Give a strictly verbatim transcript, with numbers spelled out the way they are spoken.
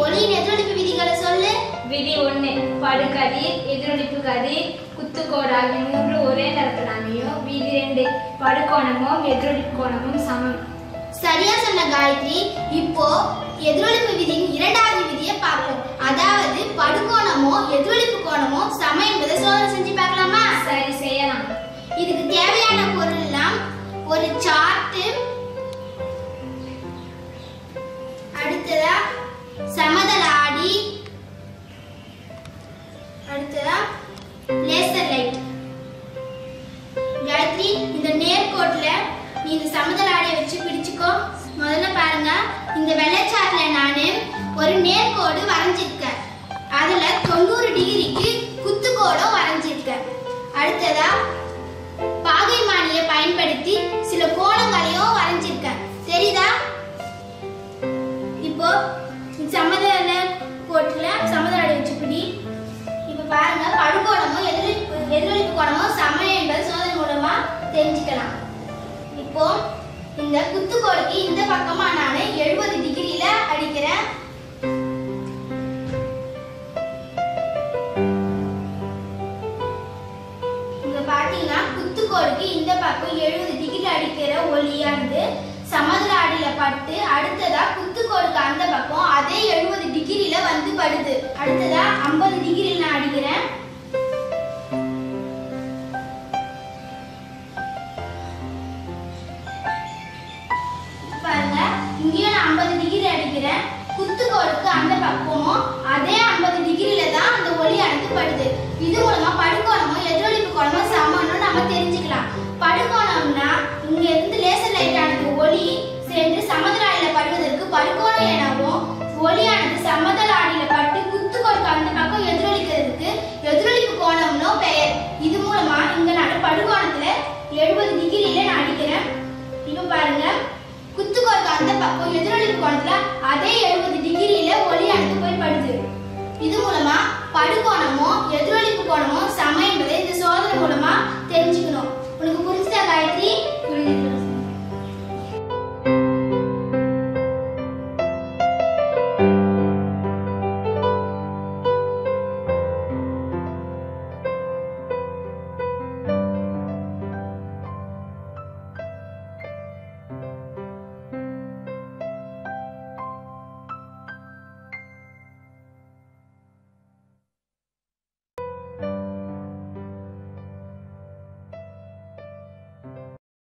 ஒளியின் எதிரொலிப்பு விதிகளை சொல்லு. விதி ஒன்று, படுகதிர் எதிரொலிப்பு கதிர் குத்துக்கோடு ஆகிய மூன்று ஒரே தரத்தில் அமையும். விதி ரெண்டு, படுகோணமும் எதிரொலிப்பு கோணமும் சமம். சரியா சொன்ன காயத்ரி. இப்போ எதிரொலிப்பு விதியின் இரண்டாவது விதியை பார்ப்போம். அதாவது படுகோணமோ எதிரொலிப்பு கோணமோ சமம் என்பதை சோதனை செஞ்சு பார்க்கலாமா? சரி, செய்யலாம். இதுக்கு தேவையான பொருள் எல்லாம் ஒரு சார்ட், அடுத்ததா சமதள ஆடி, அடுத்ததா லேசர் லைட். காயத்ரி, இந்த நேர்கோட்டுல நீ இந்த சமதள ஆடியை வச்சு பிடிச்சுக்கோ. முதல்ல பாருங்க, இந்த வெள்ளைச்சார்ட்ல நானு ஒரு நேர்கோடு வரைஞ்சிருக்கேன். அதுல தொண்ணூறு டிகிரிக்கு குத்துக்கோடும் வரைஞ்சிருக்கேன். அடுத்ததா பாகைமானியை பயன்படுத்தி சில கோணங்களையும் வரைஞ்சிருக்கேன். தெரியுதா? இப்போ சமதள கோட்டுல சமதள ஆடி வச்சு பிடி. இப்ப பாருங்க, படுகோணமும் எதிரொலிப்பு எதிரொலிப்பு கோணமும் சமம் என்பதை சோதனை மூலமா தெரிஞ்சுக்கலாம். இப்போ இந்த குத்துக்கோடுக்கு இந்த பக்கமா நான் எழுபது டிகிரியில அடிக்கிறேன். இங்க பாத்தீங்கன்னா குத்துக்கோடுக்கு இந்த பக்கம் எழுபது டிகிரி அடிக்கிற ஒளியானது சமதள ஆடியில பட்டு அடுத்ததா குத்துக்கோடுக்கு அந்த பக்கம் அதே எழுபது டிகிரியில வந்து படுது. அடுத்ததா ஐம்பது டிகிரியில நான் அடிக்கிறேன். பாருங்க, இங்கேயும் நான் ஐம்பது டிகிரி அடிக்கிறேன். குத்துக்கோடுக்கு அந்த பக்கமும் அதே ஐம்பது டிகிரியில தான் அந்த ஒளியானது படுது. இது மூலமா படுகோணமும் எதிரொலிப்பு கோணமும் சமம்னு நம்ம தெரிஞ்சுக்கலாம். படுகோணம்னா இங்க இருந்து லேசர் லைட்டானது ஒளி சேர்ந்து சமதள ஆடியில படுவதற்கு படுகோணம் எனவும், ஒளியானது சமதள ஆடியில பட்டு குத்துக்கோடுக்கு அந்த பக்கம் எதிரொலிக்கிறதுக்கு எதிரொலிப்பு கோணம்னு பெயர். இது மூலமா இங்க நான் படுகோணத்துல எழுபது டிகிரியில நான் அடிக்கிறேன். இப்ப பாருங்க, குத்துக்கோடுக்கு அந்த பக்கம் எதிரொலிப்பு கோணத்துல அதே எழுபது டிகிரியில ஒளியானது போய் படுது. இது மூலமா படுகோணமோ எதிரொலிப்பு கோணமோ சமம் என்பதை இந்த சோதனை மூலமா தெரிஞ்சுக்கணும். உனக்கு புரிஞ்சுதா காயத்ரி? புரியுது.